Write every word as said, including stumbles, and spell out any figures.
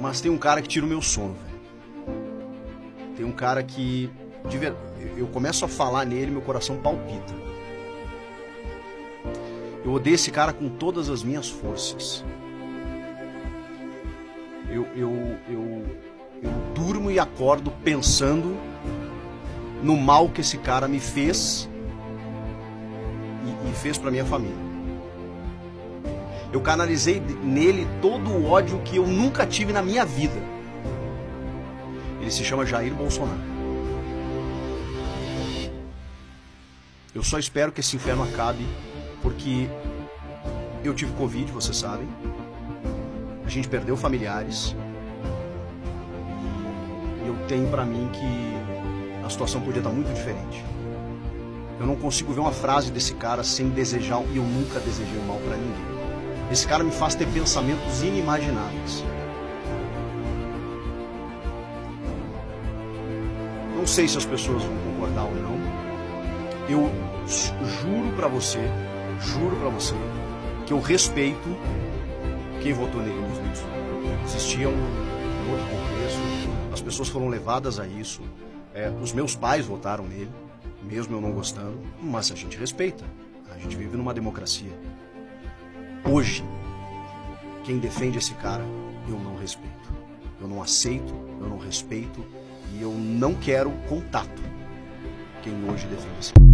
Mas tem um cara que tira o meu sono, velho. Tem um cara que... De ver... Eu começo a falar nele, meu coração palpita. Eu odeio esse cara com todas as minhas forças. Eu, eu, eu, eu durmo e acordo pensando no mal que esse cara me fez e, e fez pra minha família. Eu canalizei nele todo o ódio que eu nunca tive na minha vida. Ele se chama Jair Bolsonaro. Eu só espero que esse inferno acabe, porque eu tive Covid, vocês sabem. A gente perdeu familiares. E eu tenho pra mim que a situação podia estar muito diferente. Eu não consigo ver uma frase desse cara sem desejar, e eu nunca desejei o mal pra ninguém. Esse cara me faz ter pensamentos inimagináveis. Não sei se as pessoas vão concordar ou não. Eu juro pra você, juro pra você, que eu respeito quem votou nele nos vídeos. Existia um outro contexto, as pessoas foram levadas a isso. É, os meus pais votaram nele, mesmo eu não gostando, mas a gente respeita. A gente vive numa democracia. Hoje, quem defende esse cara, eu não respeito. Eu não aceito, eu não respeito e eu não quero contato quem hoje defende esse cara.